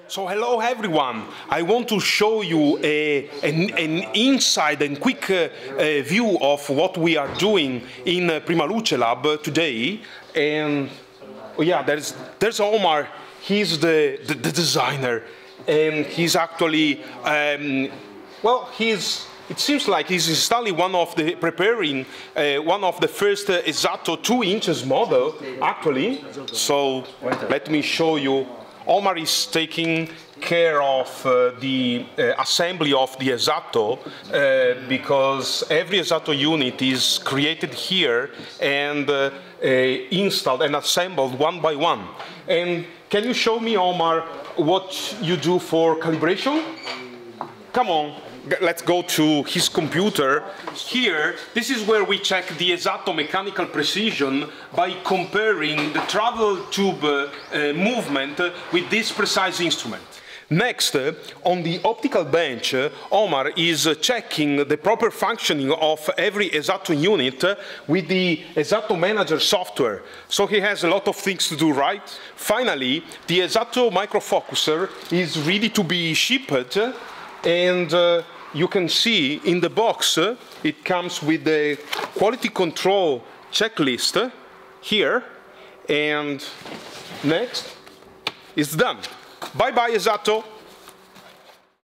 So hello everyone, I want to show you an inside and quick view of what we are doing in PrimaLuceLab today. And oh yeah, there's Omar, he's the designer, and he's actually, it seems like he's installing preparing one of the first ESATTO 2 inches model, actually. So let me show you. Omar is taking care of the assembly of the ESATTO because every ESATTO unit is created here and installed and assembled one by one. And can you show me, Omar, what you do for calibration? Come on. Let's go to his computer. Here, this is where we check the ESATTO mechanical precision by comparing the travel tube movement with this precise instrument. Next, on the optical bench, Omar is checking the proper functioning of every ESATTO unit with the ESATTO Manager software. So he has a lot of things to do, right? Finally, the ESATTO microfocuser is ready to be shipped, and you can see in the box, it comes with the quality control checklist here, and next, it's done. Bye-bye, ESATTO.